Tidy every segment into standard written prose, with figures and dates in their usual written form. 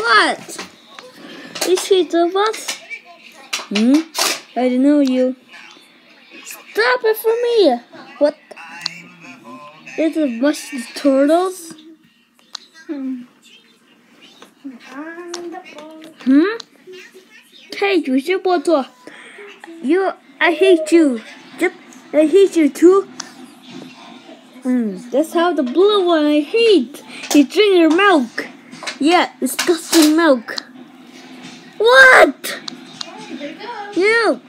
What? Is he of us? I don't know you. Stop it for me! What? Is it much turtles? Hey, you should I hate you. Yep, I hate you too. That's how the blue one I hate. You drink your milk. Yeah, disgusting milk. What? You.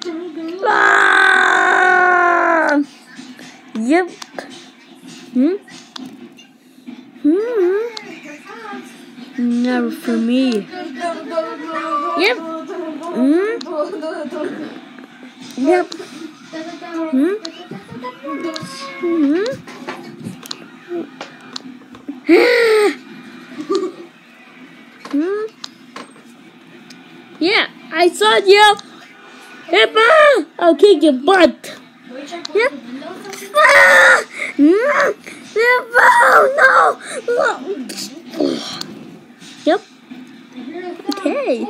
Ah! Yep. Never for me. Yep. Yep. Yeah, I saw you. Emma, I'll kick your butt. Yep. No. Yep. Okay.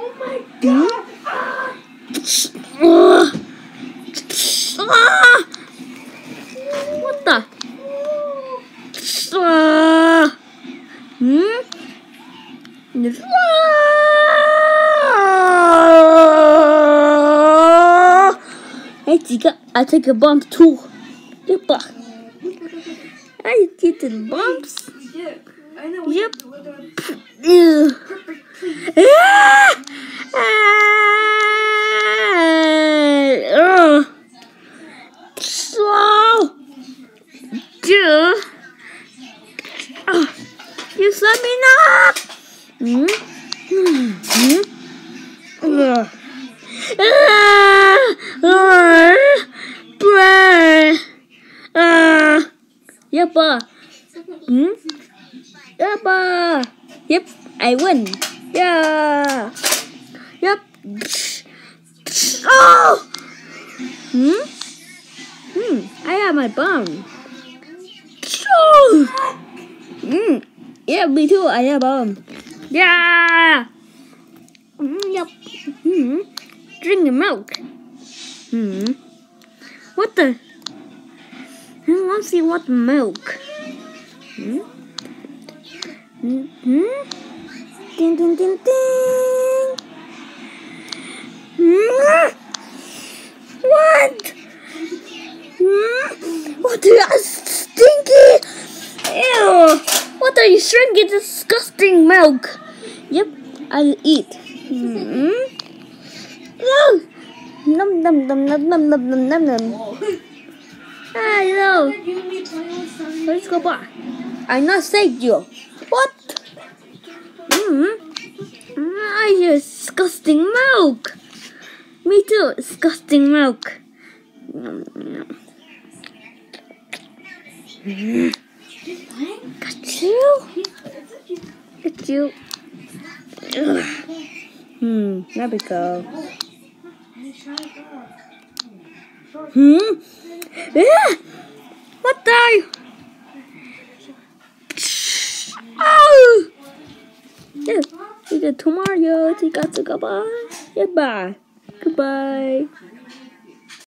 What the? I take a bump too. Yep. I get the bumps. Yep. So, you let me know. Yep. Yep. I win. Yeah. Yep. Oh. I have my bomb. Oh. Yeah, me too. I have bomb. Yeah. Yep. Drink the milk. What the? I want to see what milk. Ding ding ding ding. What? What are you stinky? Ew! What are you drinking? Disgusting milk. Yep, I'll eat. No. Num num num num num num num num num. Hello. Let's go back. I not saved you. What? I hear disgusting milk. Me too. Disgusting milk. Got you. Got you. There we go. What the? Oh! Yeah, we got tomorrow. Goodbye. Goodbye.